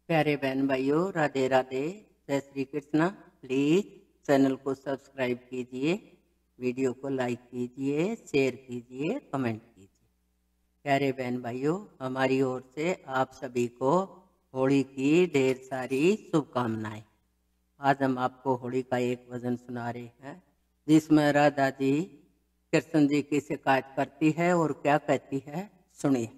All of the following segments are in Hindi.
प्यारे बहन भाइयों, राधे राधे, जय श्री कृष्णा। प्लीज चैनल को सब्सक्राइब कीजिए, वीडियो को लाइक कीजिए, शेयर कीजिए, कमेंट कीजिए। प्यारे बहन भाइयों, हमारी ओर से आप सभी को होली की ढेर सारी शुभकामनाएं। आज हम आपको होली का एक भजन सुना रहे हैं जिसमें राधा जी कृष्ण जी की शिकायत करती है और क्या कहती है, सुनिए।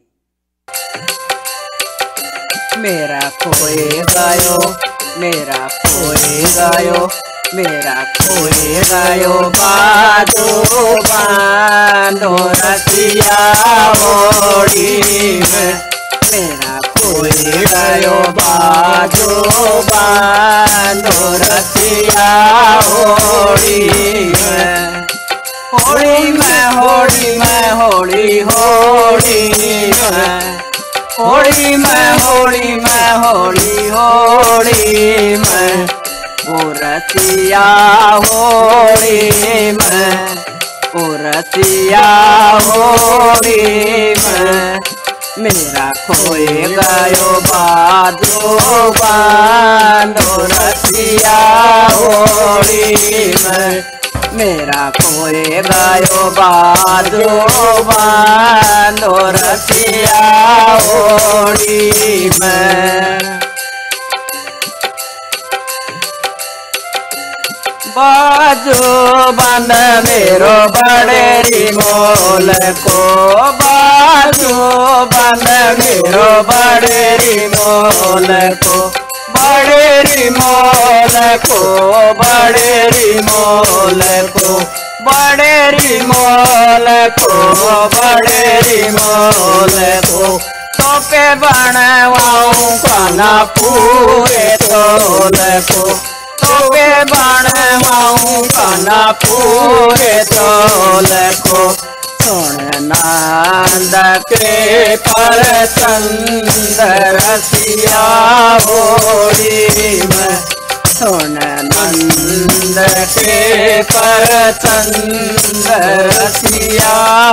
मेरा खोए गायो, मेरा खोए गायो, मेरा खोए गायो, बाजो बांधो रसिया होली में। मेरा खोए गायो, बाजो बांधो रसिया होली में। होली में होली में होली होली में, होली में होली में होली होली में, ओ रसिया होली में, ओ रसिया होली में। मेरा खोए गायो, बाजो बांधो रसिया होली में। मेरा खोए गायो, बाजो बांधो रसिया होली में। बाजो बांध मेरो बड़ेरी मोल को, बाजो बांध मेरो बड़ेरी मोल को, बड़ेरी मोल को, बड़ेरी मोल को, बड़ेरी मोल को, बड़ेरी मोल को। तो पे बनवाऊं खाना पूरे तोल को, तो पे बनवाऊं खाना पूरे तोल को। सुन नंद के परचंद रसिया होली में, सुन नंद के परचंद रसिया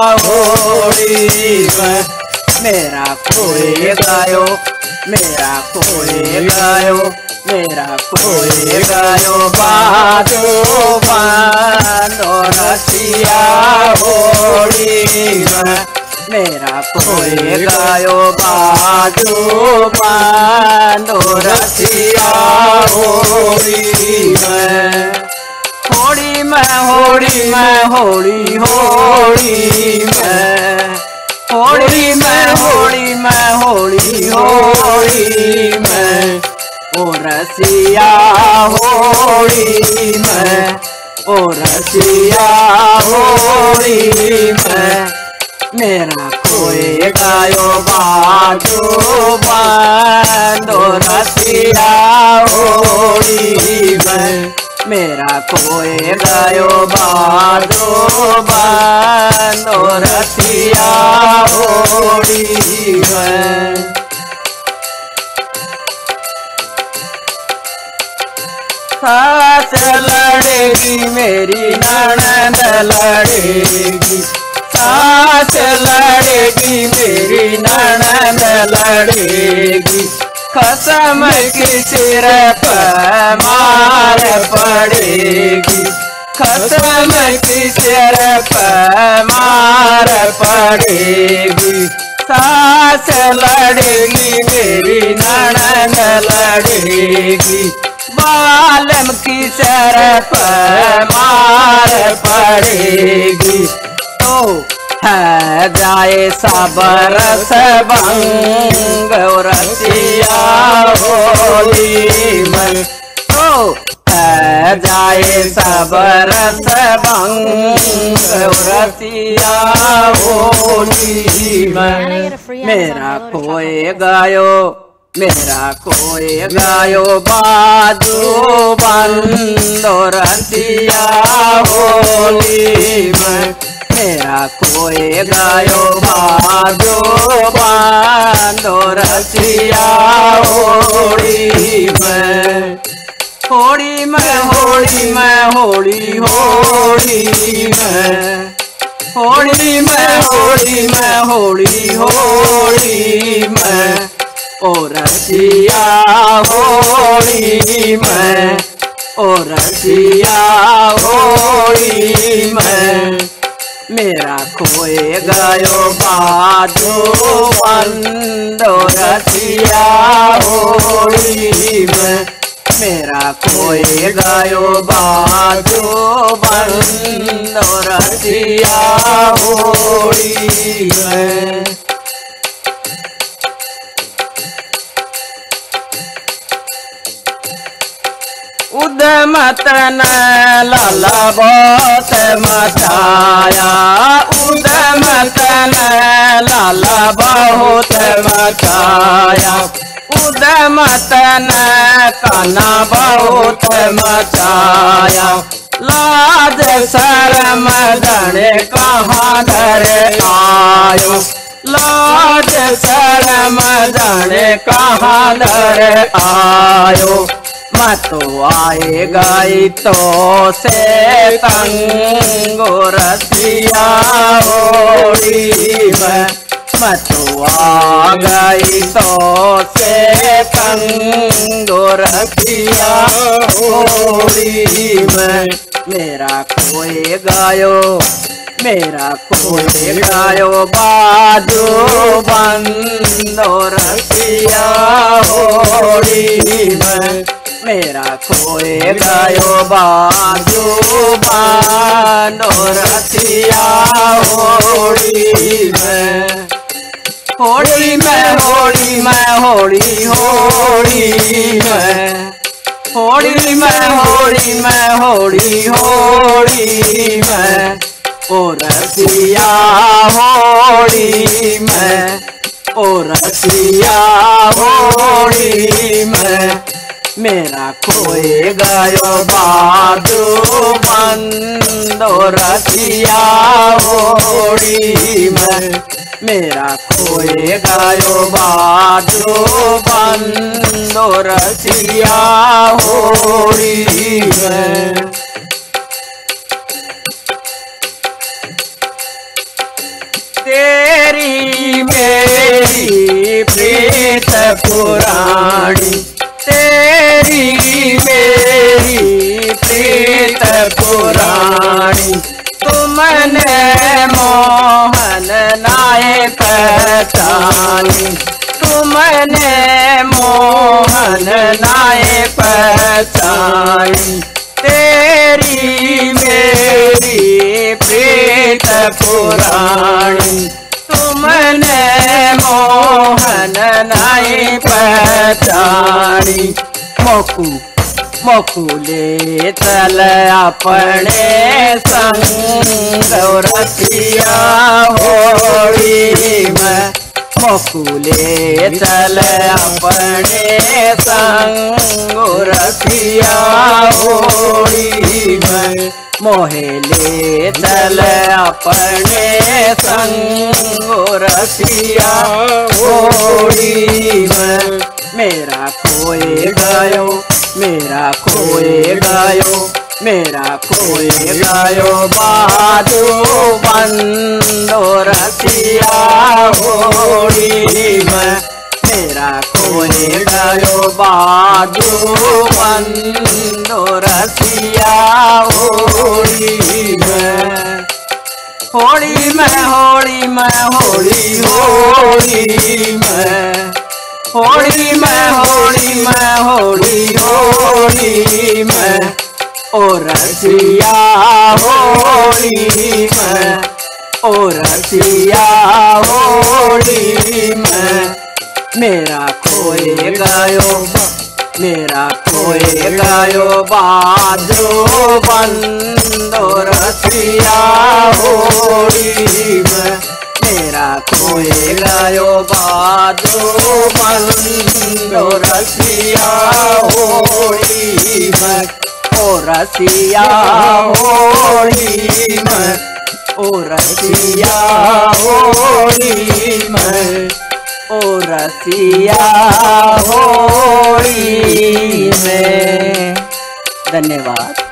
होली में। मेरा खोए गायो, मेरा खोए गायो, मेरा खोए गायो, बाजो बांधो रसिया होली में। मेरा खोए गायो, बाजो बांधो रसिया होली में। होली में होली में होली होली में, होली में होली में होली होली में, ओ रसिया होली में, ओ रसिया होली में। मेरा खोए गायो, बाजो बांधो रसिया होली में। मेरा खोए गायो, बाजो बांधो रसिया होली में। सास लड़ेगी मेरी ननद लड़ेगी, सास लड़ेगी मेरी ननद लड़ेगी। कसम की सिर पर मार पड़ेगी, कसम की सिर पर मार पड़ेगी। सास लड़ेगी मेरी ननद लड़ेगी, बालम की सिर पर मार पड़ेगी। तो है जाए सब रस भंग रसिया होली में, तो है जाए सब रस भंग रसिया होली में। मेरा खोए गायो, मेरा खोए गायो, बाजो बांधो रसिया होली में। मेरा खोए गायो, बाजो बांधो रसिया होली में। होली में होली में होली होली में, होली में होली में होली होली में, ओ रसिया होली में, ओ रसिया होली में, मेरा खोए गयो बाजो बंदो रसिया होली में, मेरा खोए गयो बाजो बंदो रसिया होली में। उदमतन लाला बहुत मचाया, उदमतन लाला बहुत मचाया, उदमतन काना बहुत मचाया, लाज शर्म जाने कहाँ धर आयो, लाज शर्म जाने कहाँ धर आयो, मैं तो आएगा तो से तंगो रसिया होली में, मैं तो आ गई तो से तंगो रसिया होली में, मेरा खोए गयो, मेरा खोए गयो बाजू बंदो रसिया होली में, मेरा खोए गयो बाजू बंदो रसिया होली में। होली में होली में होली होली में, होली में होली में होली होली में, ओ रसिया होली में, ओ रसिया होली में, मेरा खोए गयो बाजू बंदो रसिया होली में, मेरा खोए गयो बाजू बंदो रसिया होली में। तेरी मेरी प्रीत पुरानी, तेरी मेरी प्रीत पुरानी, तुमने मोहन नाय पहचानी, तुमने मोहन नाय पहचानी, तेरी मेरी प्रीत पुरानी, तुमने मोहन नाय पहचानी, मोकू मोकुले चल अपने संग रसिया होली में, मोकुले चल अपने संग रसिया होली में, मोहले चल अपने संग रसिया होली में, मेरा खोए गयो, मेरा खोए गयो, मेरा खोए गयो बाजू बंदो रसिया होली में, मेरा खोए गयो बाजू बंदो रसिया होली में। होली में होली में होली होली में, होली में होली में होली होली में, ओ रसिया होली में, ओ रसिया होली में, मेरा खोए गयो, मेरा खोए गयो बाजू बंदो रसिया होली में, मेरा खोए गयो बाजू बंदो रसिया होली में, ओ रसिया होली में, ओ रसिया होली में, ओ रसिया होली में। धन्यवाद।